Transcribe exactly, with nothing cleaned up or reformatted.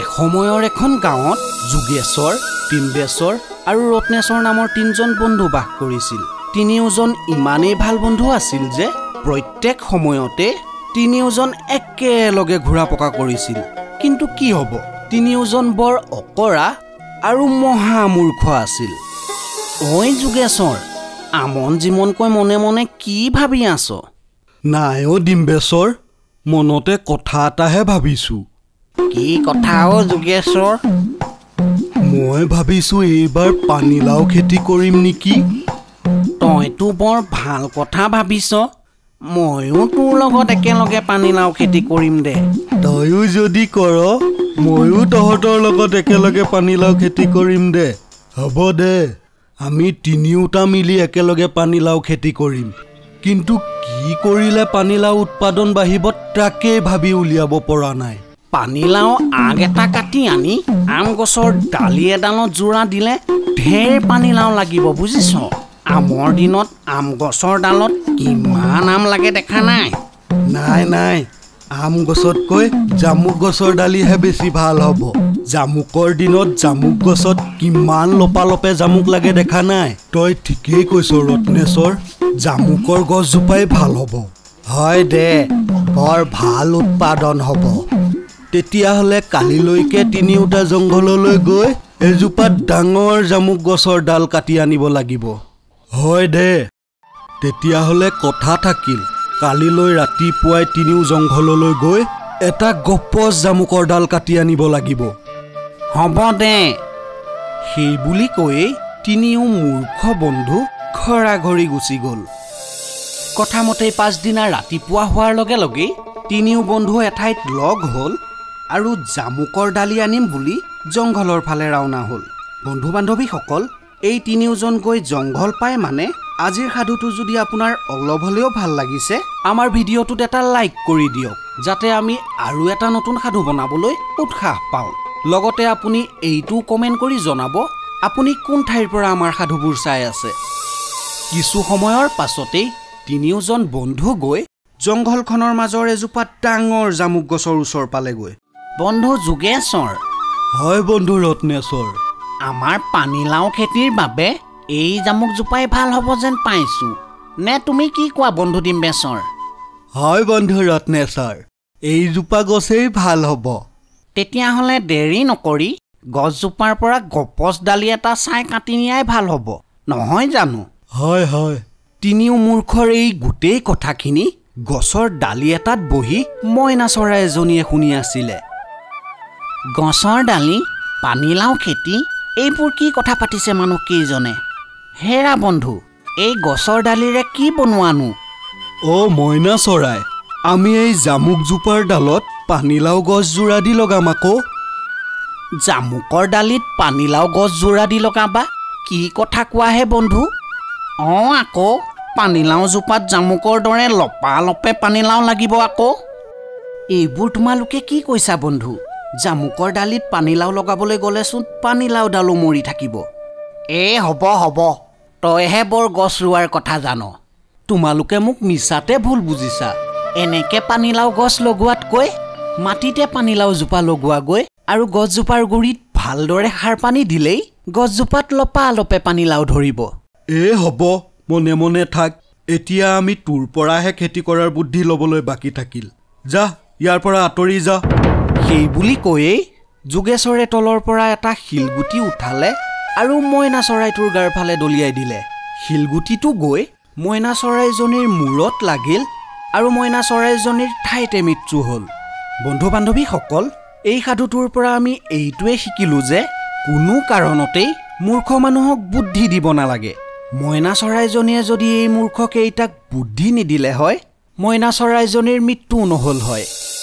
এসময়ৰ এখন গাঁৱত যোগেশ্বৰ, টিম্বেশ্বৰ আৰু ৰত্নেশ্বৰ নামৰ তিনিজন বন্ধু বাস কৰিছিল। তিনিওজন ইমানেই ভাল বন্ধু আছিল যে প্ৰত্যেক সময়তে তিনিওজন একেলগে ঘূৰা পকা কৰিছিল। কিন্তু কি হ'ব, তিনিওজন বৰ অকৰা আৰু মহামূৰ্খ আছিল। ঐ যোগেশ্বৰ, আমন জিমনকৈ মনে মনে কি ভাবি আছ? নাই অ' ডিম্বেশ্বৰ, মনতে কথা এটাহে ভাবিছোঁ। কি কথা অ' যোগেশ্বৰ? মই ভাবিছোঁ এইবাৰ পানীলাও খেতি কৰিম নেকি। তইতো বৰ ভাল কথা ভাবিছ। ময়ো তোৰ লগত একেলগে পানীলাও খেতি কৰিম দে। তয়ো যদি কৰ, ময়ো তহঁতৰ লগত একেলগে পানীলাও খেতি কৰিম দে। হ'ব দে, আমি তিনিওটা মিলি একেলগে পানীলাও খেতি কৰিম। কিন্তু কি কৰিলে পানীলাও উৎপাদন বাঢ়িব তাকেই ভাবি উলিয়াব পৰা নাই। পানীলাও আগ এটা কাটি আনি আম গছৰ ডালি এডালত জোৰা দিলে ঢেৰ পানীলাও লাগিব, বুজিছ? আমৰ দিনত আম গছৰ ডালত কিমান আম লাগে দেখা নাই? নাই নাই, আম গছতকৈ জামুক গছৰ ডালিহে বেছি ভাল হ'ব। জামুকৰ দিনত জামুক গছত কিমান লপালপে জামুক লাগে দেখা নাই? তই ঠিকেই কৈছ ৰত্নেশ্বৰ, জামুকৰ গছজোপাই ভাল হ'ব। হয় দে, বৰ ভাল উৎপাদন হ'ব। তেতিয়াহ'লে কালিলৈকে তিনিওটা জংঘললৈ গৈ এজোপা ডাঙৰ জামুক গছৰ ডাল কাটি আনিব লাগিব। হয় দে, তেতিয়াহ'লে কথা থাকিল, কালিলৈ ৰাতিপুৱাই তিনিও জংঘললৈ গৈ এটা গপচ জামুকৰ ডাল কাটি আনিব লাগিব। হ'ব দে। সেই বুলি কৈয়ে তিনিও মূৰ্খ বন্ধু ঘৰা ঘৰি গুচি গ'ল। কথামতে পাছদিনা ৰাতিপুৱা হোৱাৰ লগে লগেই তিনিও বন্ধু এঠাইত লগ হ'ল আৰু জামুকৰ ডালি আনিম বুলি জংঘলৰ ফালে ৰাওনা হ'ল। বন্ধু বান্ধৱীসকল, এই তিনিওজন গৈ জংঘল পায় মানে আজিৰ সাধুটো যদি আপোনাৰ অলপ হ'লেও ভাল লাগিছে, আমাৰ ভিডিঅ'টোত এটা লাইক কৰি দিয়ক, যাতে আমি আৰু এটা নতুন সাধু বনাবলৈ উৎসাহ পাওঁ। লগতে আপুনি এইটো কমেণ্ট কৰি জনাব আপুনি কোন ঠাইৰ পৰা আমাৰ সাধুবোৰ চাই আছে। কিছু সময়ৰ পাছতেই তিনিওজন বন্ধু গৈ জংঘলখনৰ মাজৰ এজোপা ডাঙৰ জামুক গছৰ ওচৰ পালেগৈ। বন্ধু যোগেশ্বৰ। হয় বন্ধু ৰত্নেশ্বৰ। আমাৰ পানীলাও খেতিৰ বাবে এই জামুকজোপাই ভাল হ'ব যেন পাইছোঁ, নে তুমি কি কোৱা বন্ধু ডিম্বেশ্বৰ? হয় বন্ধু ৰত্নেশ্বৰ, এইজোপা গছেই ভাল হ'ব। তেতিয়াহ'লে দেৰি নকৰি গছজোপাৰ পৰা গপচ ডালি এটা চাই কাটি নিয়াই ভাল হ'ব, নহয় জানো? হয় হয়। তিনিও মূৰ্খৰ এই গোটেই কথাখিনি গছৰ ডালি এটাত বহি মইনা চৰাই এজনীয়ে শুনি আছিলে। গছৰ ডালি, পানীলাও খেতি, এইবোৰ কি কথা পাতিছে মানুহকেইজনে? হেৰা বন্ধু, এই গছৰ ডালিৰে কি বনোৱানো? অ' মইনা চৰাই, আমি এই জামুকজোপাৰ ডালত পানীলাও গছ জোৰা দি লগাম আকৌ। জামুকৰ ডালিত পানীলাও গছ জোৰা দি লগাবা? কি কথা কোৱাহে বন্ধু? অঁ, আকৌ পানীলাও জোপাত জামুকৰ দৰে লপালপে পানীলাও লাগিব আকৌ। এইবোৰ তোমালোকে কি কৈছা বন্ধু? জামুকৰ ডালিত পানীলাও লগাবলৈ গ'লেচোন পানীলাও ডালো মৰি থাকিব। এ হ'ব হ'ব, তইহে বৰ গছ ৰোৱাৰ কথা জান। তোমালোকে মোক মিছাতে ভুল বুজিছা। এনেকে পানীলাও গছ লগোৱাতকৈ মাটিতে পানীলাও জোপা লগোৱাগৈ আৰু গছজোপাৰ গুৰিত ভালদৰে সাৰ পানী দিলেই গছজোপাত লপালপে পানীলাও ধৰিব। এ হ'ব, মনে মনে থাক। এতিয়া আমি তোৰ পৰাহে খেতি কৰাৰ বুদ্ধি ল'বলৈ বাকী থাকিল। যা, ইয়াৰ পৰা আঁতৰি যা। সেই বুলি কৈয়েই যোগেশ্বৰে তলৰ পৰা এটা শিলগুটি উঠালে আৰু মইনা চৰাইটোৰ গাৰ ফালে দলিয়াই দিলে। শিলগুটিটো গৈ মইনা চৰাইজনীৰ মূৰত লাগিল আৰু মইনা চৰাইজনীৰ ঠাইতে মৃত্যু হ'ল। বন্ধু বান্ধৱীসকল, এই সাধুটোৰ পৰা আমি এইটোৱে শিকিলোঁ যে কোনো কাৰণতেই মূৰ্খ মানুহক বুদ্ধি দিব নালাগে। মইনা চৰাইজনীয়ে যদি এই মূৰ্খকেইটাক বুদ্ধি নিদিলে হয়, মইনা চৰাইজনীৰ মৃত্যু নহ'ল হয়।